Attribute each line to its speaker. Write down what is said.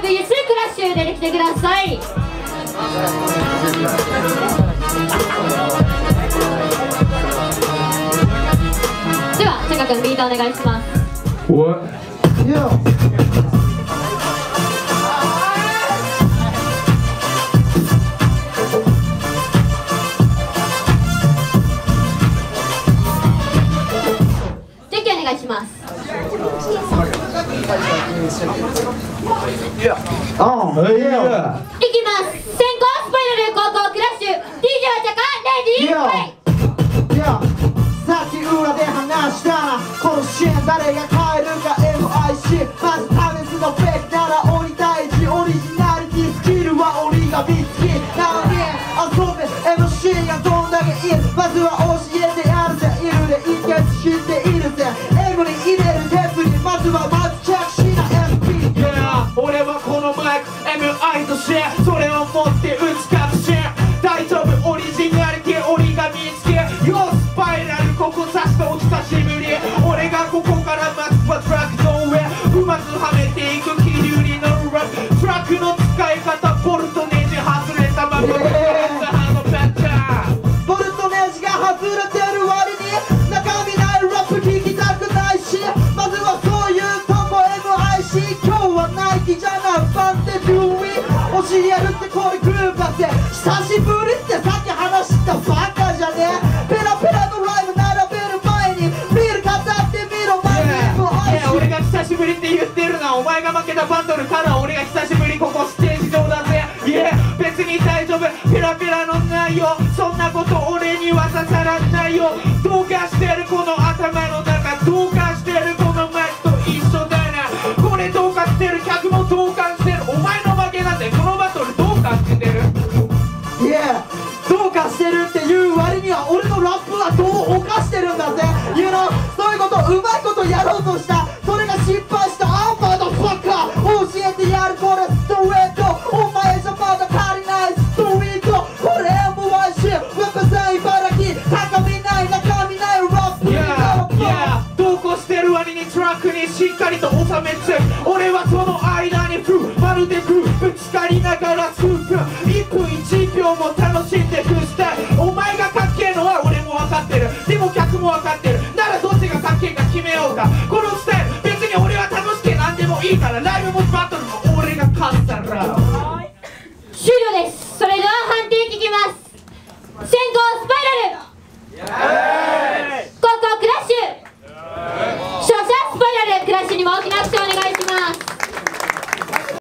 Speaker 1: クラッシュ出てきてください。ではチャカ君ビートお願いします。お願いします。いきます。先行スパイラル高校クラッシュ DJ はチャカレディーファイ。
Speaker 2: さっき裏で話したな、このシーン誰が変えるか MIC。 まずタメズのフェイクなら鬼退治、オリジナリティスキルは鬼が見つけなのに遊べ MC がどんだけいい、まずは教えてやるぜ。いるで一回知っているぜ。英語に入れるテープにまずはチェックしな SP。
Speaker 3: 俺はこのマイク MI としてそれを持って打つ確信。大丈夫オリジナリティ鬼が見つけよスパイラルここさしてお久しぶり。俺がここからまずはトラックの上うまくはめていく気流に乗るラップ。トラックの使い方ボルトネジ外れたままボルトネジが外れてる割に中身ないラップ聞きたくないし、まずはそういうとこ MIC。 今日はナイキじゃなくバンテデューイ教えるってこれグループだって久しぶりってさっき話したバカじゃねえ。ペラペラのライブ並べる前にビール飾ってみろマジで。俺が久しぶりって言ってるな。お前が負けたバトルから俺が久しぶりここステージ上だぜ。別に大丈夫ペラペラの内容そんなこと俺には刺さらないよ。どうかしてるこの頭の中、どうかしてるこのマイクと一緒だな。これどうかしてる客もどうかしてる。お前の負けなんてこのバトルどうかしてる。どうかしてるっていう割には俺のラップはどう犯してるんだぜ。そういうことうまいことやろうとしたそれが失敗したアンパーのファッカー。教えてやるこれストレート。お前じゃまだ足りないストリート。これ MYC やっぱ全茨城高みない中身ないラップ。どうこしてる割にトラックにしっかりと収めて俺はその間にフルまるでフルぶつかりながらスープ1分